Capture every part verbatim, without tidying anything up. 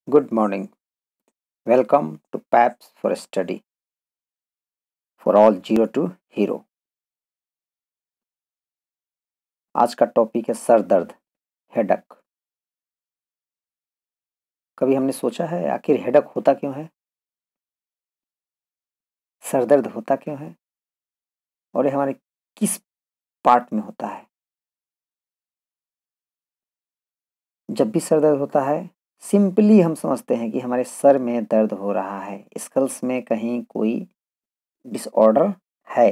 Good morning. Welcome to PAPS for Study for all zero to hero. आज का topic है sir दर्द, headache. कभी हमने सोचा है आखिर हेडक होता क्यों है, सर दर्द होता क्यों है और ये हमारे किस पार्ट में होता है। जब भी सर दर्द होता है सिंपली हम समझते हैं कि हमारे सर में दर्द हो रहा है, स्कल्स में कहीं कोई डिसऑर्डर है,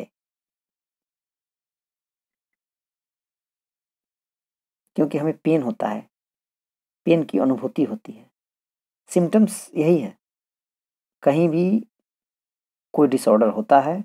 क्योंकि हमें पेन होता है, पेन की अनुभूति होती है। सिम्टम्स यही है, कहीं भी कोई डिसऑर्डर होता है,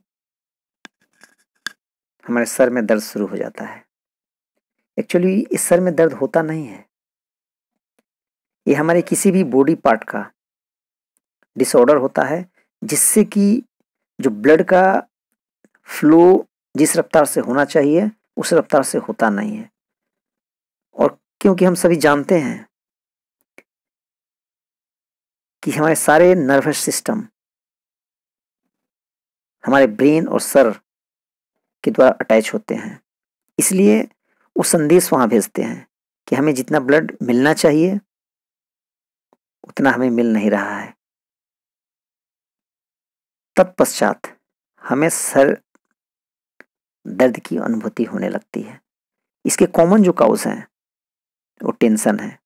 हमारे सर में दर्द शुरू हो जाता है। एक्चुअली इस सर में दर्द होता नहीं है, ये हमारे किसी भी बॉडी पार्ट का डिसऑर्डर होता है, जिससे कि जो ब्लड का फ्लो जिस रफ्तार से होना चाहिए उस रफ्तार से होता नहीं है। और क्योंकि हम सभी जानते हैं कि हमारे सारे नर्वस सिस्टम हमारे ब्रेन और सर के द्वारा अटैच होते हैं, इसलिए वो संदेश वहां भेजते हैं कि हमें जितना ब्लड मिलना चाहिए उतना हमें मिल नहीं रहा है। तत्पश्चात हमें सर दर्द की अनुभूति होने लगती है। इसके कॉमन जो काउज हैं वो टेंशन है।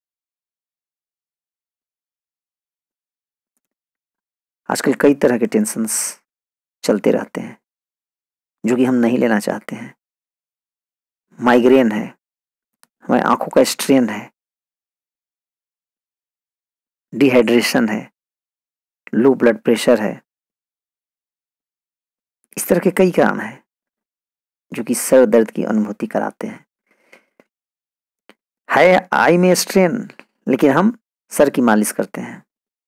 आजकल कई तरह के टेंशन्स चलते रहते हैं जो कि हम नहीं लेना चाहते हैं। माइग्रेन है, हमारी आंखों का स्ट्रेन है, डिहाइड्रेशन है, लो ब्लड प्रेशर है। इस तरह के कई कारण हैं जो कि सर दर्द की अनुभूति कराते हैं। है आई में स्ट्रेन, लेकिन हम सर की मालिश करते हैं।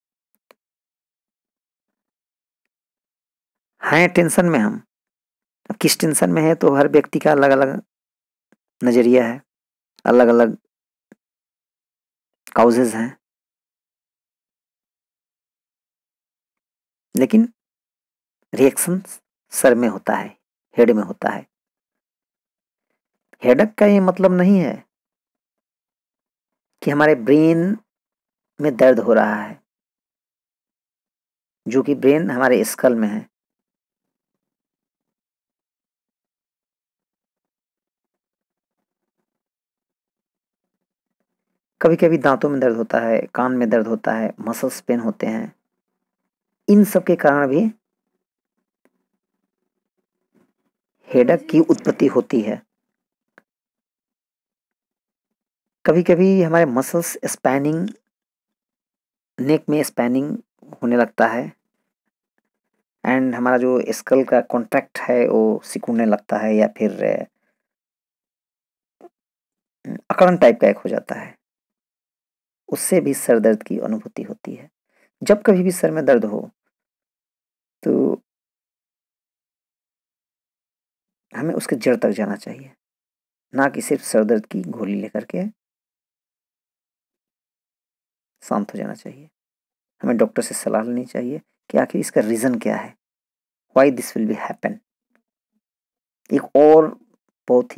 हैं टेंशन में हम, अब किस टेंशन में है तो हर व्यक्ति का अलग अलग नजरिया है, अलग अलग काउजेज हैं, लेकिन रिएक्शन सर में होता है, हेड में होता है। हेडक का ये मतलब नहीं है कि हमारे ब्रेन में दर्द हो रहा है, जो कि ब्रेन हमारे स्कल में है। कभी कभी दांतों में दर्द होता है, कान में दर्द होता है, मसल्स पेन होते हैं। इन सब के कारण भी हेडक की उत्पत्ति होती है। कभी कभी हमारे मसल्स स्पैनिंग, नेक में स्पैनिंग होने लगता है एंड हमारा जो स्कल का कॉन्ट्रैक्ट है वो सिकुड़ने लगता है या फिर अकड़न टाइप का एक हो जाता है। उससे भी सर दर्द की अनुभूति होती है। जब कभी भी सर में दर्द हो तो हमें उसके जड़ तक जाना चाहिए, ना कि सिर्फ सर दर्द की गोली लेकर के शांत हो जाना चाहिए। हमें डॉक्टर से सलाह लेनी चाहिए कि आखिर इसका रीज़न क्या है, why this will be happen. एक और बहुत ही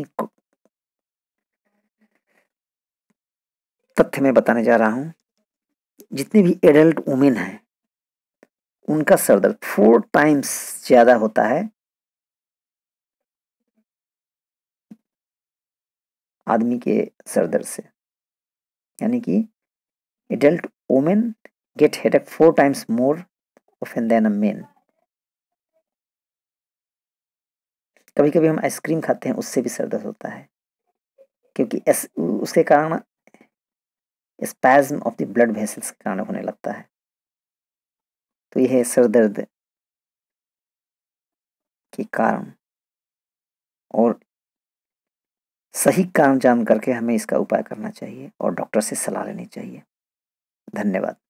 तथ्य मैं बताने जा रहा हूँ, जितने भी एडल्ट वुमेन हैं उनका सर दर्द फोर टाइम्स ज्यादा होता है आदमी के सर दर्द से। यानी कि adult women get headache four times more often than a men. कभी कभी हम आइसक्रीम खाते हैं, उससे भी सर दर्द होता है, क्योंकि एस, उसके कारण spasm of the blood vessels के कारण होने लगता है। तो यह है सर दर्द के कारण, और सही कारण जान करके हमें इसका उपाय करना चाहिए और डॉक्टर से सलाह लेनी चाहिए। धन्यवाद।